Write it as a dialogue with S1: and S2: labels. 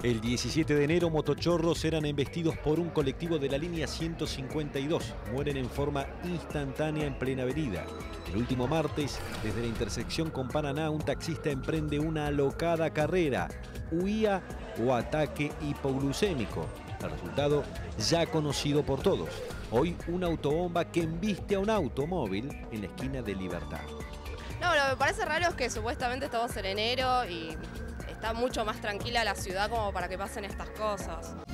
S1: El 17 de enero, motochorros eran embestidos por un colectivo de la línea 152. Mueren en forma instantánea en plena avenida. El último martes, desde la intersección con Paraná, un taxista emprende una alocada carrera. Huía o ataque hipoglucémico. El resultado ya conocido por todos. Hoy, una autobomba que embiste a un automóvil en la esquina de Libertad.
S2: No, lo que me parece raro es que supuestamente estamos en enero y está mucho más tranquila la ciudad como para que pasen estas cosas.